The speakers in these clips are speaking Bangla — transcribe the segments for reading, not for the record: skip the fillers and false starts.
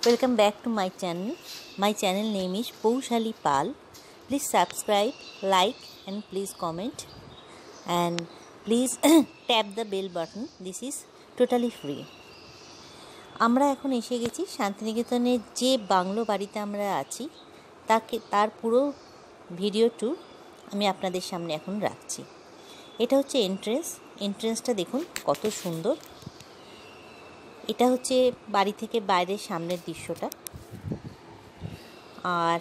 Welcome back to my channel. My channel name is Poushali Pal. Please subscribe, like and please comment and please tap the bell button. This is totally free. আমরা এখন এসে গেছি শান্তিনিকেতনের যে বাংলো বাড়িতে আমরা আছি তার পুরো ভিডিও ট্যুর আমি আপনাদের সামনে এখন রাখছি। এটা হচ্ছে এন্ট্রেন্সটা দেখুন কত সুন্দর। এটা হচ্ছে বাড়ি থেকে বাইরের সামনের দৃশ্যটা। আর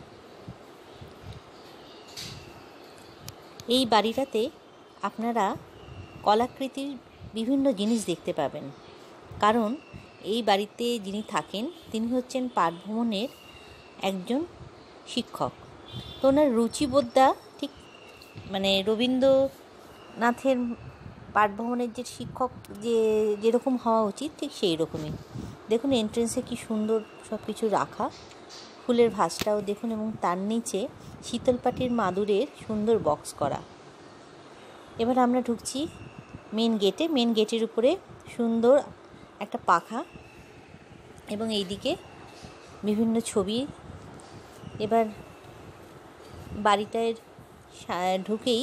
এই বাড়িটাতে আপনারা কলাকৃতির বিভিন্ন জিনিস দেখতে পাবেন, কারণ এই বাড়িতে যিনি থাকেন তিনি হচ্ছেন পাঠ ভ্রমণের একজন শিক্ষক। তো ওনার রুচিবোধটা ঠিক মানে রবীন্দ্রনাথের পাঠ ভ্রমণের যে শিক্ষক যেরকম হওয়া উচিত ঠিক সেই রকমই। দেখুন এন্ট্রেন্সে কি সুন্দর সব কিছু রাখা, ফুলের ভাসটাও দেখুন, এবং তার নিচে শীতলপাটির মাদুরের সুন্দর বক্স করা। এবার আমরা ঢুকছি মেন গেটের উপরে সুন্দর একটা পাখা এবং এইদিকে বিভিন্ন ছবি। এবার বাড়িটার ঢুকেই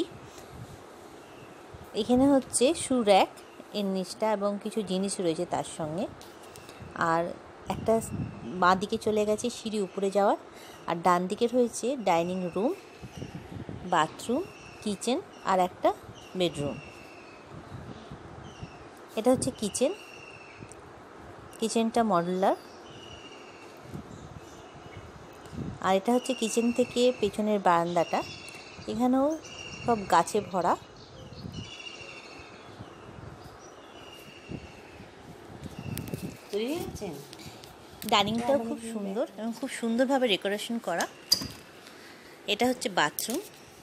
এখানে হচ্ছে শু র্যাক এর নিচটা এবং কিছু জিনিস রয়েছে তার সঙ্গে। আর একটা বাঁ দিকে চলে গেছে সিঁড়ি উপরে যাওয়ার, আর ডান দিকে রয়েছে ডাইনিং রুম, বাথরুম, কিচেন আর একটা বেডরুম। এটা হচ্ছে কিচেনটা মডুলার। আর এটা হচ্ছে কিচেন থেকে পেছনের বারান্দাটা, এখানেও সব গাছে ভরা। ডাইনিংটাও খুব সুন্দর এবং খুব সুন্দরভাবে ডেকোরেশন করা। এটা হচ্ছে বাথরুম।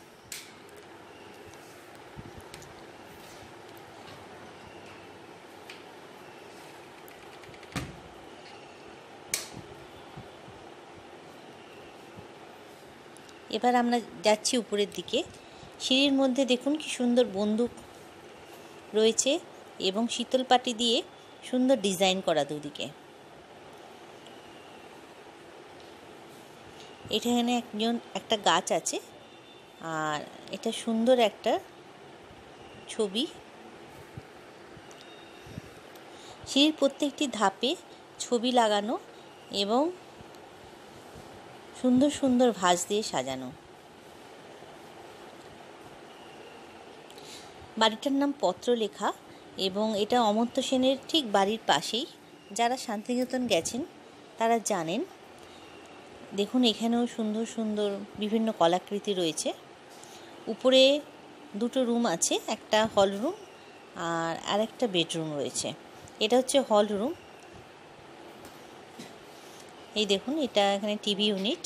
এবার আমরা যাচ্ছি উপরের দিকে। সিঁড়ির মধ্যে দেখুন কি সুন্দর বন্দুক রয়েছে এবং শীতলপাটি দিয়ে সুন্দর ডিজাইন করা দুদিকে। এখানে একটা গাছ আছে, আর এটা সুন্দর একটা ছবি। সিঁড়ির প্রত্যেকটি ধাপে ছবি লাগানো এবং সুন্দর সুন্দর ভাঁজ দিয়ে সাজানো। বাড়িটার নাম পত্রলেখা এবং এটা অমর্ত্য সেনের ঠিক বাড়ির পাশেই। যারা শান্তিনিকেতন গেছেন তারা জানেন। দেখুন এখানেও সুন্দর সুন্দর বিভিন্ন কলাকৃতি রয়েছে। উপরে দুটো রুম আছে, একটা হল রুম আর আরেকটা বেডরুম রয়েছে। এটা হচ্ছে হল রুম। এই দেখুন এটা এখানে টিভি ইউনিট,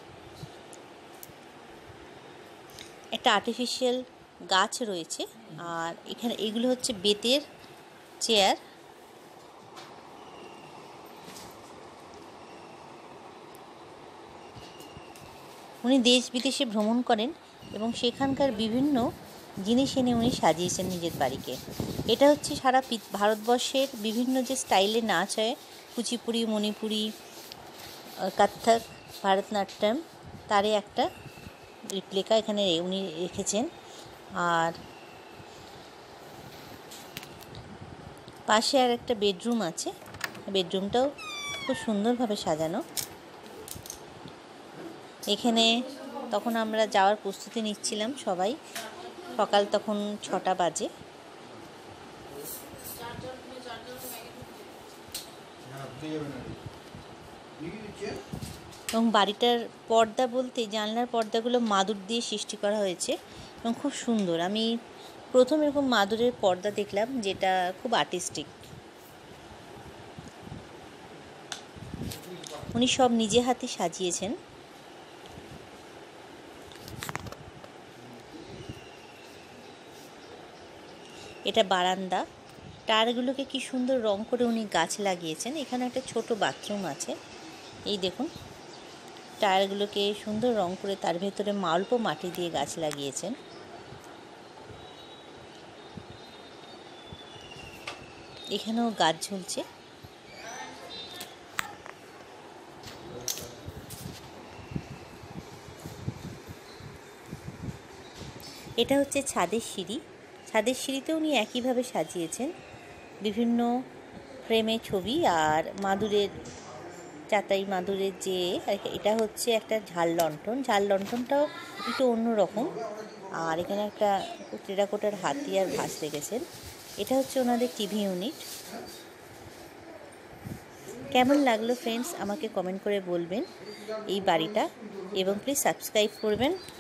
একটা আর্টিফিশিয়াল গাছ রয়েছে, আর এখানে এগুলো হচ্ছে বেতের চেয়ার। উনি দেশ বিদেশে ভ্রমণ করেন এবং সেখানকার বিভিন্ন জিনিস এনে উনি সাজিয়েছেন নিজের বাড়িকে। এটা হচ্ছে সারা ভারতবর্ষের বিভিন্ন যে স্টাইলে নাচ হয়, কুচিপুড়ি, মণিপুরি, কত্থক, ভারতনাট্যম, তারই একটা রিপ্লিকা এখানে উনি রেখেছেন। আর পাশে আর একটা বেডরুম আছে, বেডরুমটাও খুব সুন্দরভাবে সাজানো। এখানে তখন আমরা যাওয়ার প্রস্তুতি নিচ্ছিলাম সবাই, সকাল তখন 6টা বাজে। এবং বাড়িটার পর্দা বলতে জানলার পর্দাগুলো মাদুর দিয়ে সৃষ্টি করা হয়েছে এবং খুব সুন্দর। আমি প্রথম এরকম মাদুরের পর্দা দেখলাম যেটা খুব আর্টিস্টিক। উনি সব নিজে হাতে সাজিয়েছেন। এটা বারান্দা, টায়ারগুলোকে কি সুন্দর রং করে উনি গাছ লাগিয়েছেন। এখানে একটা ছোট বাথরুম আছে, এই দেখুন টায়ারগুলোকে সুন্দর রং করে তার ভেতরে অল্প মাটি দিয়ে গাছ লাগিয়েছেন। এখানেও গাছ ঝুলছে। এটা হচ্ছে ছাদের সিঁড়ি। ছাদের সিঁড়িতে উনি একইভাবে সাজিয়েছেন বিভিন্ন ফ্রেমে ছবি আর মাদুরের চাটাই, মাদুরের যে এটা হচ্ছে একটা ঝাল লণ্ঠন। ঝাল লণ্ঠনটাও একটু অন্যরকম। আর এখানে একটা টেরাকোটার হাতি আর ভাস রেখেছেন। এটা হচ্ছে ওনাদের টিভি ইউনিট। কেমন লাগলো ফ্রেন্ডস আমাকে কমেন্ট করে বলবেন এই বাড়িটা, এবং প্লিজ সাবস্ক্রাইব করবেন।